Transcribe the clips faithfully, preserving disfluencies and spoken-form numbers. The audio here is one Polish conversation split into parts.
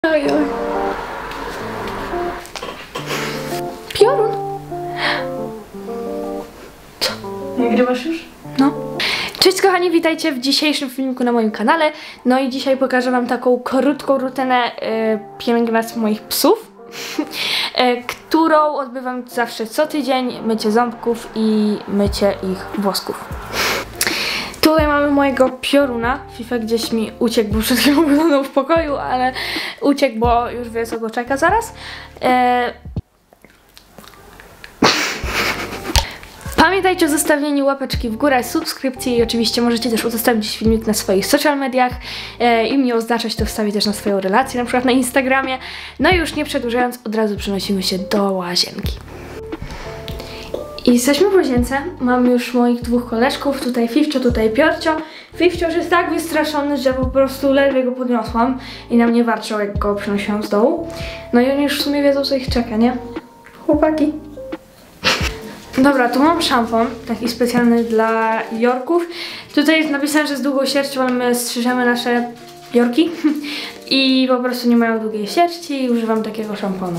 Oj, oj. Piorun. Co? Nagrywasz już? No. Cześć kochani, witajcie w dzisiejszym filmiku na moim kanale. No i dzisiaj pokażę wam taką krótką rutynę y, pielęgnacji moich psów, y, którą odbywam zawsze co tydzień. Mycie ząbków i mycie ich włosków. Tutaj mamy mojego Pioruna. Fifek gdzieś mi uciekł, bo przed chwilą oglądał w pokoju, ale uciekł, bo już wie, co go czeka zaraz. E... Pamiętajcie o zostawieniu łapeczki w górę, subskrypcji i oczywiście możecie też udostępnić filmik na swoich social mediach e... i mnie oznaczać, to wstawić też na swoją relację, na przykład na Instagramie. No i już nie przedłużając, od razu przenosimy się do łazienki. I jesteśmy w łazience, mam już moich dwóch koleżków, tutaj Fifcio, tutaj Piorcio. Fifcio już jest tak wystraszony, że po prostu ledwie go podniosłam i na mnie warczał, jak go przynosiłam z dołu. No i oni już w sumie wiedzą, co ich czeka, nie? Chłopaki. Dobra, tu mam szampon, taki specjalny dla Yorków. Tutaj jest napisane, że z długą sierścią, ale my strzyżemy nasze Yorki i po prostu nie mają długiej sierści i używam takiego szamponu.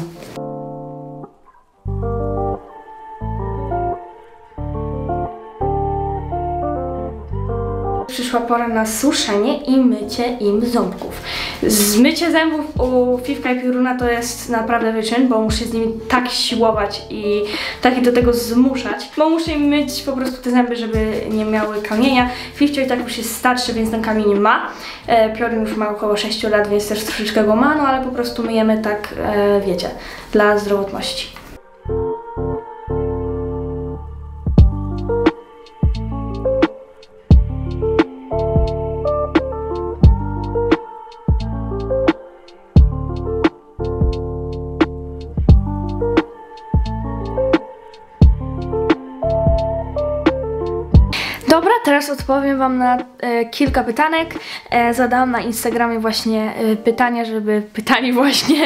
Przyszła pora na suszenie i mycie im ząbków. Zmycie zębów u Fifka i Pioruna to jest naprawdę wyczyn, bo muszę z nimi tak siłować i tak je do tego zmuszać, bo muszę im myć po prostu te zęby, żeby nie miały kamienia. Fifcio i tak już jest starszy, więc ten kamień ma. E, Piorun już ma około sześciu lat, więc też troszeczkę go ma, no ale po prostu myjemy tak, e, wiecie, dla zdrowotności. Dobra, teraz odpowiem wam na e, kilka pytanek. E, zadałam na Instagramie właśnie e, pytania, żeby pytali właśnie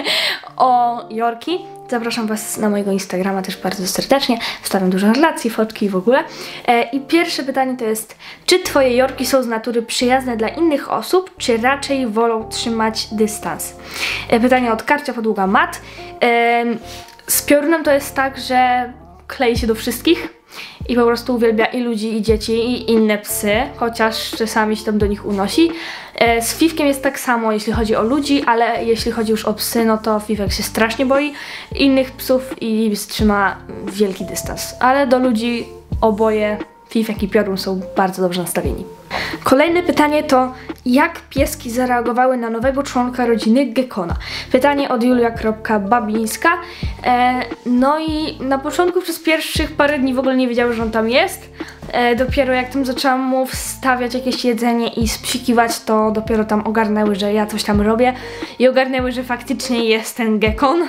o Yorki. Zapraszam was na mojego Instagrama też bardzo serdecznie. Wstawiam dużo relacji, fotki i w ogóle. E, I pierwsze pytanie to jest, czy twoje Yorki są z natury przyjazne dla innych osób, czy raczej wolą trzymać dystans? E, pytanie od Karcia Podługa Mat. E, z Piorunem to jest tak, że klei się do wszystkich. I po prostu uwielbia i ludzi, i dzieci, i inne psy, chociaż czasami się tam do nich unosi. E, z Fifkiem jest tak samo, jeśli chodzi o ludzi, ale jeśli chodzi już o psy, no to Fifek się strasznie boi innych psów i trzyma wielki dystans. Ale do ludzi oboje, Fifek i Piorun, są bardzo dobrze nastawieni. Kolejne pytanie to, jak pieski zareagowały na nowego członka rodziny Gekona? Pytanie od Julia.babińska. E, no i na początku przez pierwszych parę dni w ogóle nie wiedziały, że on tam jest. E, dopiero jak tam zaczęłam mu wstawiać jakieś jedzenie i spsikiwać, to dopiero tam ogarnęły, że ja coś tam robię i ogarnęły, że faktycznie jest ten Gekon.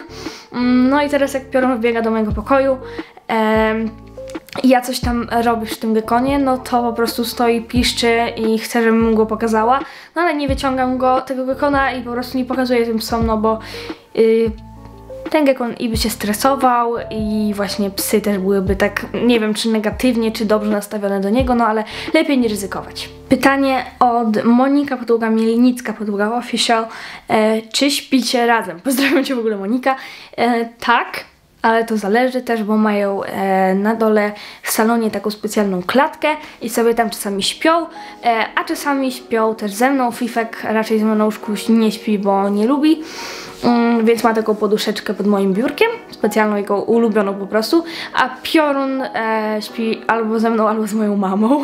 No i teraz jak Piorun wbiega do mojego pokoju, e, i ja coś tam robię przy tym gekonie, no to po prostu stoi, piszczy i chce, żebym mu go pokazała, no ale nie wyciągam go, tego gekona i po prostu nie pokazuję tym psom, no bo yy, ten gekon i by się stresował i właśnie psy też byłyby tak, nie wiem czy negatywnie, czy dobrze nastawione do niego, no ale lepiej nie ryzykować. Pytanie od Monika Podługa Mielnicka Podługa Official. E, czy śpicie razem? Pozdrawiam cię w ogóle, Monika. E, tak. Ale to zależy też, bo mają e, na dole w salonie taką specjalną klatkę i sobie tam czasami śpią, e, a czasami śpią też ze mną. Fifek raczej ze mną na łóżku nie śpi, bo nie lubi, mm, więc ma taką poduszeczkę pod moim biurkiem, specjalną, jego ulubioną po prostu, a Piorun e, śpi albo ze mną, albo z moją mamą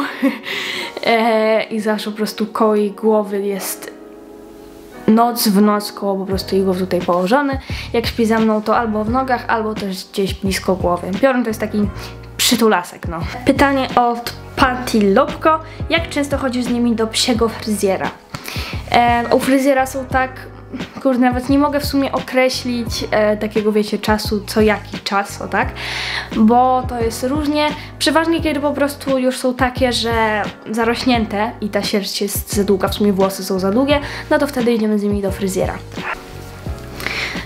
e, i zawsze po prostu koło jej głowy jest noc w noc, koło po prostu jej głowy tutaj położony. Jak śpi za mną, to albo w nogach, albo też gdzieś blisko głowy. Piorun to jest taki przytulasek, no. Pytanie od Patty Lopko. Jak często chodzisz z nimi do psiego fryzjera? E, u fryzjera są tak, kurde, nawet nie mogę w sumie określić e, takiego, wiecie, czasu, co jaki czas, o tak, bo to jest różnie. Przeważnie kiedy po prostu już są takie, że zarośnięte i ta sierść jest za długa, w sumie włosy są za długie, no to wtedy idziemy z nimi do fryzjera.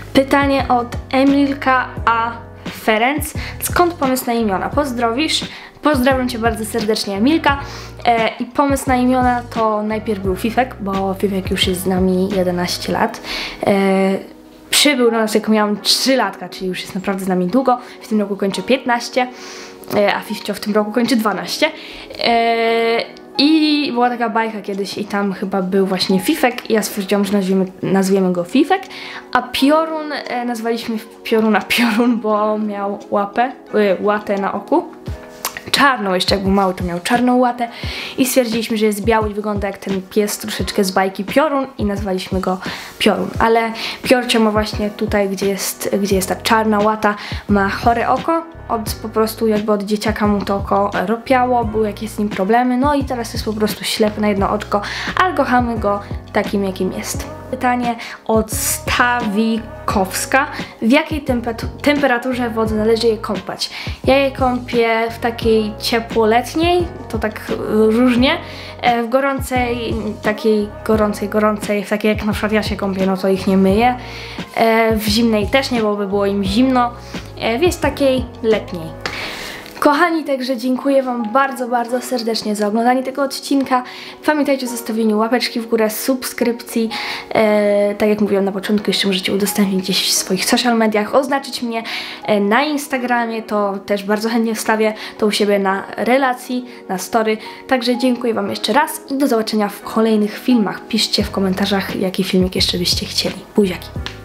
Pytanie od Emilka A. Ferenc. Skąd pomysł na imiona? Pozdrowisz? Pozdrawiam Cię bardzo serdecznie, Emilka. E, I pomysł na imiona to najpierw był Fifek, bo Fifek już jest z nami jedenaście lat. E, przybył do nas, jak miałam trzy latka, czyli już jest naprawdę z nami długo. W tym roku kończy piętnaście, e, a Fifcio w tym roku kończy dwanaście. E, I była taka bajka kiedyś i tam chyba był właśnie Fifek i ja stwierdziłam, że nazwiemy, nazwiemy go Fifek, a Piorun e, nazwaliśmy Pioruna Piorun, bo miał łapę, e, łatę na oku. Czarną, jeszcze jak był mały, to miał czarną łatę i stwierdziliśmy, że jest biały i wygląda jak ten pies troszeczkę z bajki Piorun i nazwaliśmy go Piorun, ale Piorcio ma właśnie tutaj, gdzie jest, gdzie jest ta czarna łata, ma chore oko, od, po prostu jakby od dzieciaka mu to oko ropiało, były jakieś z nim problemy, no i teraz jest po prostu ślepy na jedno oczko, ale kochamy go takim, jakim jest. Pytanie od Stawikowska. W jakiej temperaturze wody należy je kąpać? Ja je kąpię w takiej ciepłoletniej, to tak różnie, w gorącej, takiej gorącej, gorącej, w takiej jak na przykład ja się kąpię, no to ich nie myję. W zimnej też nie, bo by było im zimno, więc takiej letniej. Kochani, także dziękuję Wam bardzo, bardzo serdecznie za oglądanie tego odcinka. Pamiętajcie o zostawieniu łapeczki w górę, subskrypcji. E, tak jak mówiłam na początku, jeszcze możecie udostępnić gdzieś w swoich social mediach, oznaczyć mnie e, na Instagramie, to też bardzo chętnie wstawię to u siebie na relacji, na story. Także dziękuję Wam jeszcze raz i do zobaczenia w kolejnych filmach. Piszcie w komentarzach, jaki filmik jeszcze byście chcieli. Buziaki!